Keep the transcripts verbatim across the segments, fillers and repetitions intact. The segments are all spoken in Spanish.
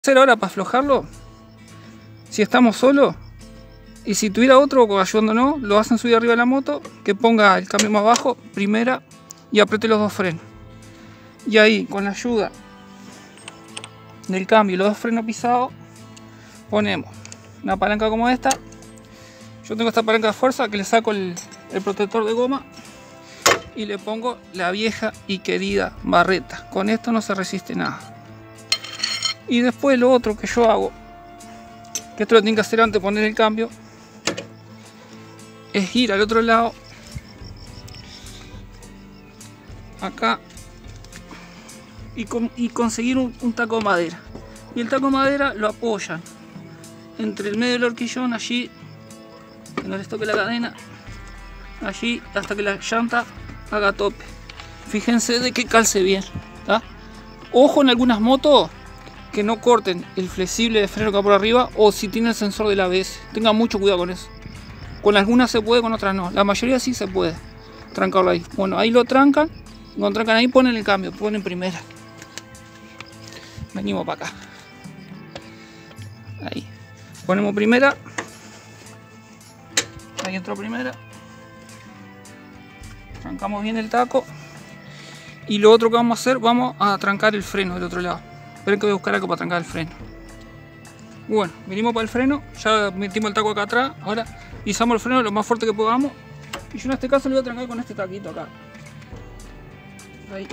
Hacer ahora para aflojarlo, si estamos solos y si tuviera otro ayudándonos, lo hacen subir arriba de la moto, que ponga el cambio más bajo, primera, y apriete los dos frenos. Y ahí, con la ayuda del cambio y los dos frenos pisados, ponemos una palanca como esta. Yo tengo esta palanca de fuerza que le saco el, el protector de goma y le pongo la vieja y querida barreta. Con esto no se resiste nada. Y después lo otro que yo hago, que esto lo tengo que hacer antes de poner el cambio, es ir al otro lado, acá, y, con, y conseguir un, un taco de madera. Y el taco de madera lo apoyan entre el medio del horquillón, allí, que no les toque la cadena, allí hasta que la llanta haga tope. Fíjense de que calce bien, ¿tá? Ojo en algunas motos que no corten el flexible de freno que va por arriba, o si tiene el sensor del A B S. Tengan mucho cuidado con eso. Con algunas se puede, con otras no. La mayoría sí se puede trancarlo ahí. Bueno, ahí lo trancan. Cuando trancan ahí, ponen el cambio, ponen primera. Venimos para acá. Ahí. Ponemos primera. Ahí entró primera. Trancamos bien el taco. Y lo otro que vamos a hacer, vamos a trancar el freno del otro lado. Esperen que voy a buscar algo para trancar el freno. Bueno, venimos para el freno, ya metimos el taco acá atrás, ahora pisamos el freno lo más fuerte que podamos. Y yo en este caso lo voy a trancar con este taquito acá. Ahí.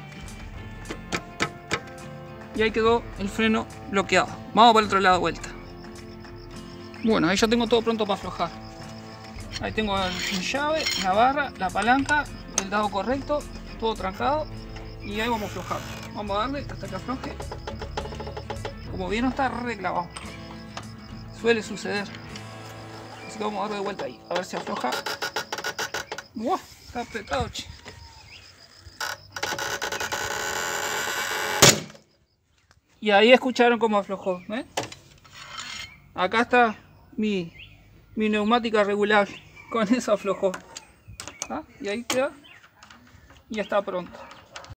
Y ahí quedó el freno bloqueado. Vamos para el otro lado de vuelta. Bueno, ahí ya tengo todo pronto para aflojar. Ahí tengo la llave, la barra, la palanca, el dado correcto, todo trancado. Y ahí vamos a aflojar. Vamos a darle hasta que afloje. Como bien no está reclavado, suele suceder. Así que vamos a darle de vuelta ahí, a ver si afloja. ¡Wow! Está apretado, che. Y ahí escucharon cómo aflojó, ¿eh? Acá está mi, mi neumática regulable. Con eso aflojó. ¿Ah? Y ahí queda. Y ya está pronto.